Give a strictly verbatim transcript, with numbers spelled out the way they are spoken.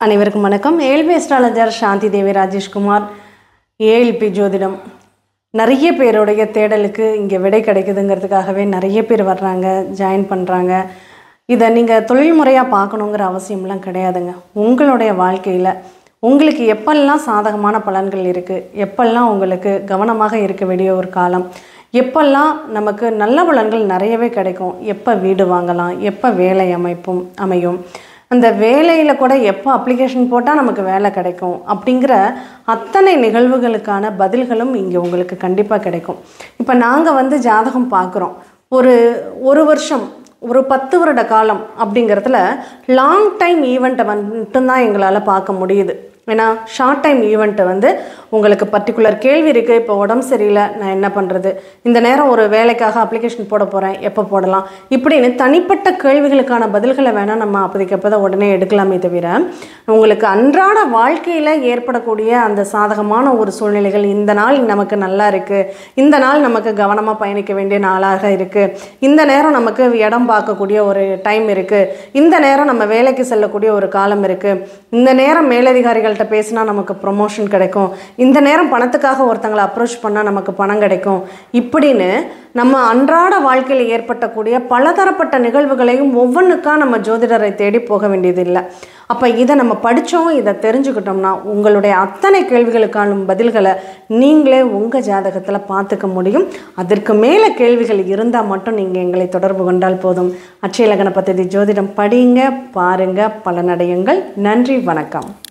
அனைவருக்கும் வணக்கம். ALP astrologer Shanthi Devi Rajeshkumar. ALP ஜோதிடம் நிறைய பேருடைய தேடலுக்கு இங்கே விடை கிடைக்குதுங்கிறதுக்காகவே நிறைய பேர் வர்றாங்க, ஜாயின் பண்ணுறாங்க. இதை நீங்கள் தொழில்முறையாக பார்க்கணுங்கிற அவசியம்லாம் கிடையாதுங்க. உங்களுடைய வாழ்க்கையில் உங்களுக்கு எப்பெல்லாம் சாதகமான பலன்கள் இருக்குது, எப்பெல்லாம் உங்களுக்கு கவனமாக இருக்க வேண்டிய ஒரு காலம், எப்பெல்லாம் நமக்கு நல்ல பலன்கள் நிறையவே கிடைக்கும், எப்போ வீடு வாங்கலாம், எப்போ வேலை அமைப்பும் அமையும், அந்த வேலையில் கூட எப்போ அப்ளிகேஷன் போட்டால் நமக்கு வேலை கிடைக்கும் அப்படிங்கிற அத்தனை நிகழ்வுகளுக்கான பதில்களும் இங்கே உங்களுக்கு கண்டிப்பாக கிடைக்கும். இப்போ நாங்கள் வந்து ஜாதகம் பார்க்குறோம். ஒரு ஒரு வருஷம் ஒரு பத்து வருட காலம் அப்படிங்கிறதுல லாங் டைம் ஈவெண்ட்டை மட்டும்தான் எங்களால் பார்க்க முடியுது. ஏன்னா ஷார்ட் டைம் ஈவெண்ட்டை வந்து உங்களுக்கு பர்டிகுலர் கேள்வி இருக்குது, இப்போ உடம்பு சரியில்லை, நான் என்ன பண்ணுறது, இந்த நேரம் ஒரு வேலைக்காக அப்ளிகேஷன் போட போகிறேன், எப்போ போடலாம், இப்படின்னு தனிப்பட்ட கேள்விகளுக்கான பதில்களை வேணால் நம்ம அப்போதைக்கு அப்போ தான் உடனே எடுக்கலாமே தவிர, உங்களுக்கு அன்றாட வாழ்க்கையில் ஏற்படக்கூடிய அந்த சாதகமான ஒரு சூழ்நிலைகள், இந்த நாள் நமக்கு நல்லா இருக்குது, இந்த நாள் நமக்கு கவனமாக பயணிக்க வேண்டிய நாளாக இருக்குது, இந்த நேரம் நமக்கு இடம் பார்க்கக்கூடிய ஒரு டைம் இருக்குது, இந்த நேரம் நம்ம வேலைக்கு செல்லக்கூடிய ஒரு காலம் இருக்குது, இந்த நேரம் மேலதிகாரிகள் பேசினா நமக்கு ப்ரொமோஷன் கிடைக்கும், இந்த நேரம் பணத்துக்காக ஒருத்தங்களை அப்ரோச் பண்ணால் நமக்கு பணம் கிடைக்கும், இப்படின்னு நம்ம அன்றாட வாழ்க்கையில் ஏற்பட்டக்கூடிய பலதரப்பட்ட நிகழ்வுகளையும் ஒவ்வொன்றுக்கா நம்ம ஜோதிடரை தேடி போக வேண்டியதில்லை. அப்போ இதை நம்ம படித்தோம், இதை தெரிஞ்சுக்கிட்டோம்னா உங்களுடைய அத்தனை கேள்விகளுக்கான பதில்களை நீங்களே உங்கள் ஜாதகத்தில் பார்த்துக்க முடியும். அதற்கு மேலே கேள்விகள் இருந்தால் மட்டும் நீங்கள் எங்களை தொடர்பு கொண்டால் போதும். அட்சய லக்ன பத்ததி ஜோதிடம் படியுங்க, பாருங்கள், பலனடையுங்கள். நன்றி, வணக்கம்.